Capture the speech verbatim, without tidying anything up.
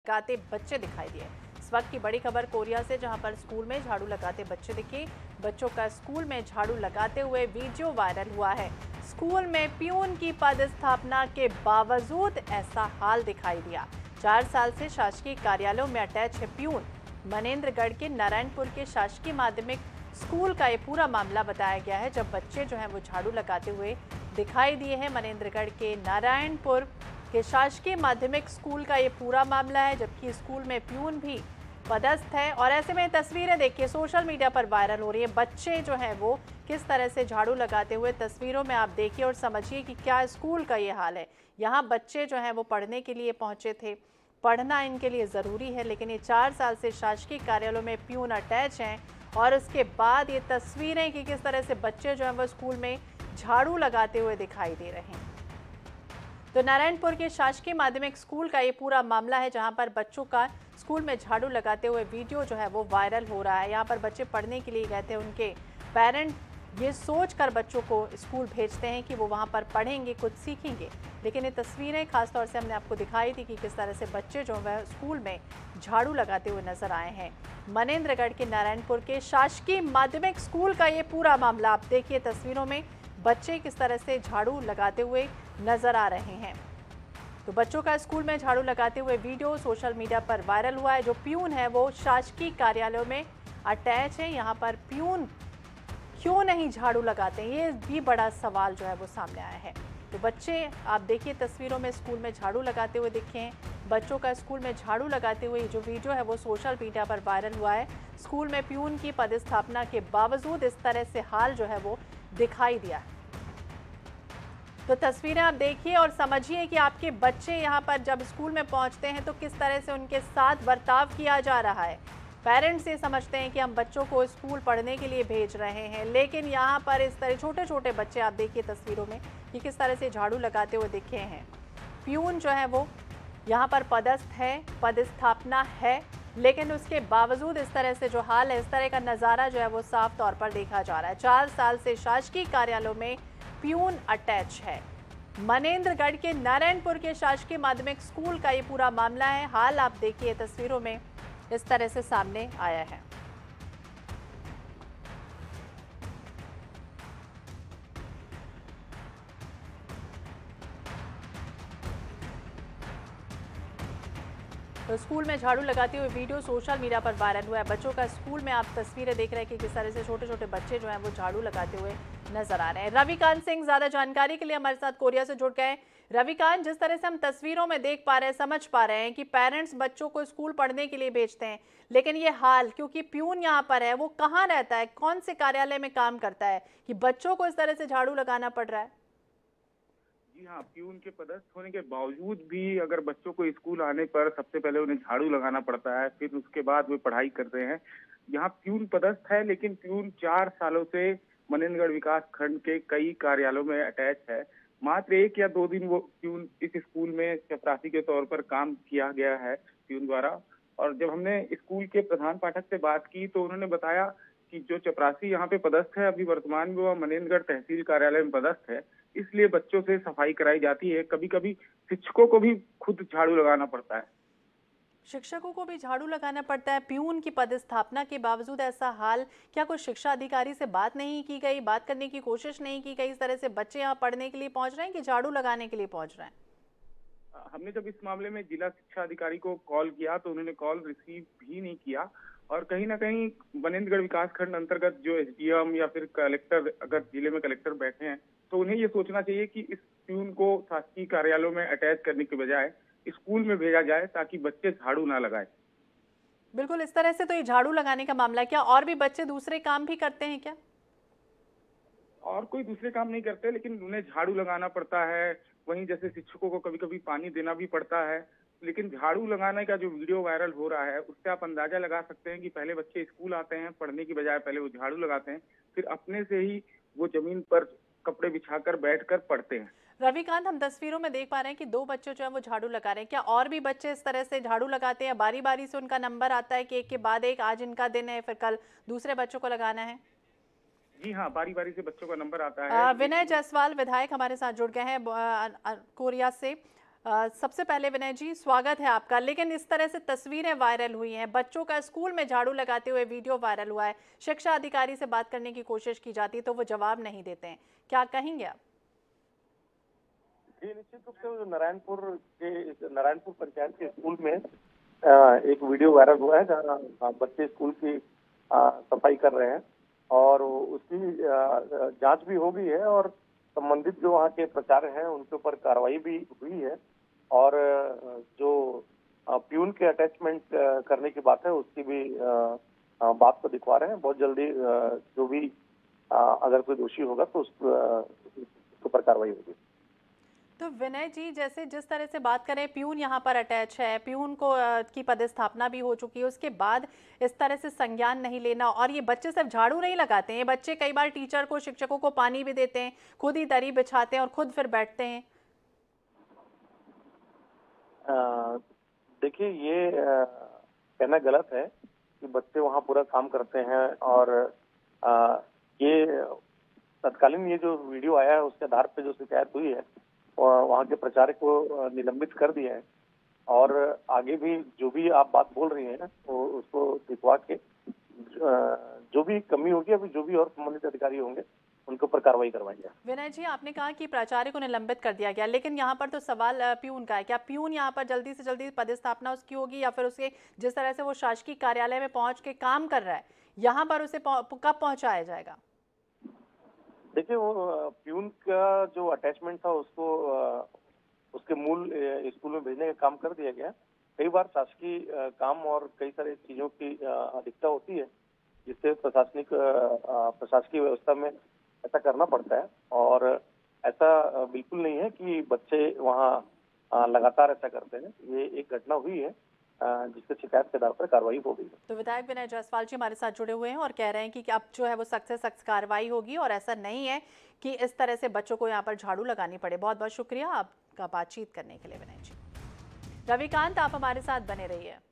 लगाते बच्चे दिखाई दिए। इस वक्त की बड़ी खबर कोरिया से, जहां पर स्कूल में झाड़ू लगाते बच्चे दिखे। बच्चों का स्कूल में झाड़ू लगाते हुए वीडियो वायरल हुआ है। स्कूल में पियून की पदस्थापना के बावजूद ऐसा हाल दिखाई दिया। चार साल से शासकीय कार्यालयों में अटैच है पियून। मनेंद्रगढ़ के नारायणपुर के शासकीय माध्यमिक स्कूल का ये पूरा मामला बताया गया है, जब बच्चे जो हैं वो झाड़ू लगाते हुए दिखाई दिए हैं। मनेंद्रगढ़ के नारायणपुर के शासकीय माध्यमिक स्कूल का ये पूरा मामला है, जबकि स्कूल में प्यून भी पदस्थ है। और ऐसे में तस्वीरें देखिए सोशल मीडिया पर वायरल हो रही है। बच्चे जो हैं वो किस तरह से झाड़ू लगाते हुए तस्वीरों में आप देखिए और समझिए कि क्या स्कूल का ये हाल है। यहाँ बच्चे जो हैं वो पढ़ने के लिए पहुंचे थे, पढ़ना इनके लिए ज़रूरी है, लेकिन ये चार साल से शासकीय कार्यालयों में प्यून अटैच हैं। और उसके बाद ये तस्वीरें कि किस तरह से बच्चे जो हैं वो स्कूल में झाड़ू लगाते हुए दिखाई दे रहे हैं। तो नारायणपुर के शासकीय माध्यमिक स्कूल का ये पूरा मामला है, जहां पर बच्चों का स्कूल में झाड़ू लगाते हुए वीडियो जो है वो वायरल हो रहा है। यहां पर बच्चे पढ़ने के लिए गए थे, उनके पेरेंट ये सोचकर बच्चों को स्कूल भेजते हैं कि वो वहां पर पढ़ेंगे, कुछ सीखेंगे, लेकिन ये तस्वीरें खासतौर से हमने आपको दिखाई थी कि किस तरह से बच्चे जो है स्कूल में झाड़ू लगाते हुए नजर आए हैं। मनेंद्रगढ़ के नारायणपुर के शासकीय माध्यमिक स्कूल का ये पूरा मामला आप देखिए तस्वीरों में, बच्चे किस तरह से झाड़ू लगाते हुए नजर आ रहे हैं। तो बच्चों का स्कूल में झाड़ू लगाते हुए वीडियो सोशल मीडिया पर वायरल हुआ है। जो प्यून है वो शासकीय कार्यालयों में अटैच है। यहाँ पर प्यून क्यों नहीं झाड़ू लगाते, ये भी बड़ा सवाल जो है वो सामने आया है। तो बच्चे आप देखिए तस्वीरों में स्कूल में झाड़ू लगाते हुए दिखे हैं। बच्चों का स्कूल में झाड़ू लगाते हुए जो वीडियो है वो सोशल मीडिया पर वायरल हुआ है। स्कूल में प्यून की पदस्थापना के बावजूद इस तरह से हाल जो है वो दिखाई दिया है। तो तस्वीरें आप देखिए और समझिए कि आपके बच्चे यहाँ पर जब स्कूल में पहुँचते हैं तो किस तरह से उनके साथ बर्ताव किया जा रहा है। पेरेंट्स ये समझते हैं कि हम बच्चों को स्कूल पढ़ने के लिए भेज रहे हैं, लेकिन यहाँ पर इस तरह छोटे छोटे बच्चे आप देखिए तस्वीरों में कि किस तरह से झाड़ू लगाते हुए दिखे हैं। प्यून जो है वो यहाँ पर पदस्थ है, पदस्थापना है, लेकिन उसके बावजूद इस तरह से जो हाल है, इस तरह का नज़ारा जो है वो साफ तौर पर देखा जा रहा है। चार साल से शासकीय कार्यालयों में प्यून अटैच है। मनेंद्रगढ़ के नारायणपुर के शासकीय माध्यमिक स्कूल का ये पूरा मामला है। हाल आप देखिए तस्वीरों में इस तरह से सामने आया है। तो स्कूल में झाड़ू लगाते हुए वीडियो सोशल मीडिया पर वायरल हुआ है। बच्चों का स्कूल में आप तस्वीरें देख रहे हैं कि किस तरह से छोटे छोटे बच्चे जो हैं वो झाड़ू लगाते हुए नजर आ रहे हैं। रविकांत सिंह ज्यादा जानकारी के लिए हमारे साथ कोरिया से जुड़ गए। रविकांत, जिस तरह से हम तस्वीरों में देख पा रहे हैं, समझ पा रहे हैं कि पेरेंट्स बच्चों को स्कूल पढ़ने के लिए भेजते हैं, लेकिन ये हाल क्योंकि प्यून यहाँ पर है, वो कहाँ रहता है, कौन से कार्यालय में काम करता है कि बच्चों को इस तरह से झाड़ू लगाना पड़ रहा है? जी हाँ, प्यून के पदस्थ होने के बावजूद भी अगर बच्चों को स्कूल आने पर सबसे पहले उन्हें झाड़ू लगाना पड़ता है, फिर उसके बाद वे पढ़ाई करते हैं। यहाँ प्यून पदस्थ है, लेकिन प्यून चार सालों से मनेंद्रगढ़ विकास खंड के कई कार्यालयों में अटैच है। मात्र एक या दो दिन वो प्यून इस स्कूल में चपरासी के तौर पर काम किया गया है प्यून द्वारा। और जब हमने स्कूल के प्रधान पाठक से बात की तो उन्होंने बताया कि जो चपरासी यहाँ पे पदस्थ है, अभी वर्तमान में वह मनेंद्रगढ़ तहसील कार्यालय में पदस्थ है, इसलिए बच्चों से सफाई कराई जाती है। कभी कभी शिक्षकों को भी खुद झाड़ू लगाना पड़ता है। शिक्षकों को भी झाड़ू लगाना पड़ता है प्यून की पदस्थापना के बावजूद ऐसा हाल। क्या कुछ शिक्षा अधिकारी से बात नहीं की गई, बात करने की कोशिश नहीं की गई? इस तरह से बच्चे यहाँ पढ़ने के लिए पहुंच रहे हैं कि झाड़ू लगाने के लिए पहुंच रहे हैं? हमने जब इस मामले में जिला शिक्षा अधिकारी को कॉल किया तो उन्होंने कॉल रिसीव भी नहीं किया। और कहीं ना कहीं मनेंद्रगढ़ विकास खंड अंतर्गत जो एसडीएम या फिर कलेक्टर, अगर जिले में कलेक्टर बैठे हैं तो उन्हें ये सोचना चाहिए कि इस प्यून को शासकीय कार्यालयों में अटैच करने के बजाय स्कूल में भेजा जाए, ताकि बच्चे झाड़ू ना लगाए। बिल्कुल, इस तरह से तो ये झाड़ू लगाने का मामला, क्या और भी बच्चे दूसरे काम भी करते हैं क्या? और कोई दूसरे काम नहीं करते, लेकिन उन्हें झाड़ू लगाना पड़ता है। वहीं जैसे शिक्षकों को कभी कभी पानी देना भी पड़ता है। लेकिन झाड़ू लगाने का जो वीडियो वायरल हो रहा है, उससे आप अंदाजा लगा सकते हैं कि पहले बच्चे स्कूल आते हैं, पढ़ने की बजाय पहले वो झाड़ू लगाते हैं, फिर अपने से ही वो जमीन पर कपड़े बिछाकर बैठकर पढ़ते हैं। रविकांत, हम तस्वीरों में देख पा रहे हैं कि दो बच्चे जो है वो झाड़ू लगा रहे हैं। क्या और भी बच्चे इस तरह से झाड़ू लगाते हैं? बारी बारी से उनका नंबर आता है कि एक के बाद एक, आज इनका दिन है, फिर कल दूसरे बच्चों को लगाना है? जी हाँ, बारी बारी से बच्चों का नंबर आता है। अ, विनय जायसवाल विधायक हमारे साथ जुड़ गए हैं ब- अ, अ, कोरिया से। आ, सबसे पहले विनय जी स्वागत है आपका। लेकिन इस तरह से तस्वीरें वायरल हुई हैं, बच्चों का स्कूल में झाड़ू लगाते हुए वीडियो वायरल हुआ है, शिक्षा अधिकारी से बात करने की कोशिश की जाती है तो वो जवाब नहीं देते हैं, क्या कहेंगे आप? जी, निश्चित रूप से नारायणपुर के नारायणपुर पंचायत के स्कूल में एक वीडियो वायरल हुआ है जहां बच्चे स्कूल की सफाई कर रहे हैं और उसकी जांच भी हो गई है और संबंधित जो वहाँ के प्राचार्य हैं उनके ऊपर कार्रवाई भी हुई है और जो प्यून के अटैचमेंट करने की बात है उसकी भी बात को दिखवा रहे हैं। बहुत जल्दी जो भी अगर कोई दोषी होगा तो उस पर कार्रवाई होगी। तो विनय जी, जैसे जिस तरह से बात करें, प्यून यहाँ पर अटैच है, प्यून को की पदस्थापना भी हो चुकी है, उसके बाद इस तरह से संज्ञान नहीं लेना, और ये बच्चे सिर्फ झाड़ू नहीं लगाते हैं, बच्चे कई बार टीचर को, शिक्षकों को पानी भी देते हैं, खुद ही दरी बिछाते हैं और खुद फिर बैठते हैं। देखिए, ये कहना गलत है कि बच्चे वहाँ पूरा काम करते हैं और आ, ये तत्कालीन ये जो वीडियो आया है उसके आधार पर जो शिकायत हुई है वहाँ के प्राचार्य को निलंबित कर दिया है और आगे भी जो भी आप बात बोल रही हैं वो उसको दिखवा के जो भी कमी होगी अभी जो भी और संबंधित अधिकारी होंगे उनके ऊपर कार्रवाई करवाएंगे। विनय जी, आपने कहा कि प्राचार्य को निलंबित कर दिया गया, लेकिन यहाँ पर तो सवाल प्यून का है। क्या प्यून यहाँ पर जल्दी से जल्दी पदस्थापना उसकी होगी या फिर उसके जिस तरह से वो शासकीय कार्यालय में पहुंच के काम कर रहा है यहाँ पर उसे कब पहुंचाया जाएगा? देखिए, वो प्यून का जो अटैचमेंट था उसको उसके मूल स्कूल में भेजने का काम कर दिया गया। कई बार शासकीय काम और कई सारी चीजों की अधिकता होती है जिससे प्रशासनिक प्रशासकीय व्यवस्था में ऐसा करना पड़ता है और ऐसा बिल्कुल नहीं है कि बच्चे वहाँ लगातार ऐसा करते हैं। ये एक घटना हुई है जिसके शिकायत के आधार पर कार्रवाई हो गई। तो विधायक विनय जायसवाल जी हमारे साथ जुड़े हुए हैं और कह रहे हैं कि अब जो है वो सख्त से सख्त कार्रवाई होगी और ऐसा नहीं है कि इस तरह से बच्चों को यहाँ पर झाड़ू लगानी पड़े। बहुत बहुत शुक्रिया आपका बातचीत करने के लिए विनय जी। रविकांत, आप हमारे साथ बने रहिए।